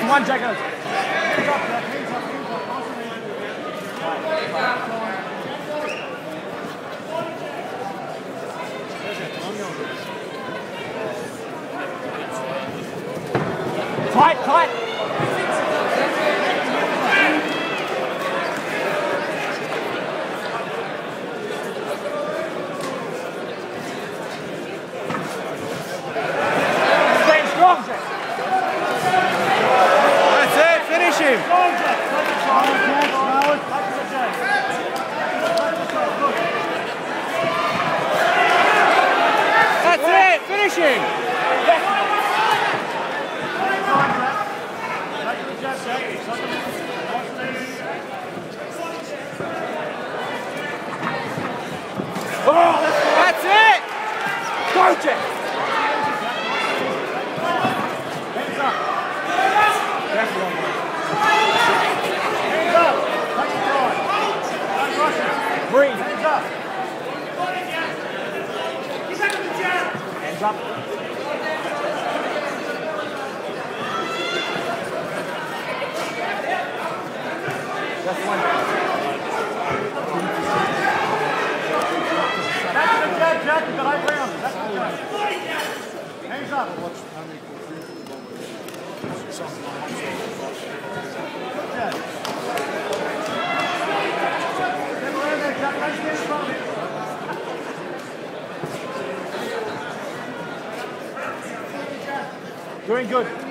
one, Jacob. Hands up, Jack. Hands up, hands up. Tight, tight. Stay strong, Jack. That's it, finish him. Strong, Jack. That's it, finish him. Oh, that's it. go, Jack. Hands up. That's one. Hands up. Take your time. Don't rush it. Breathe. Hands up. Hands up. That's one. That's the jab, Jack. You've got 8 rounds. That's the jab. Hands up. Good jab. Step around there, Jack. Don't stand in front of him. Doing good.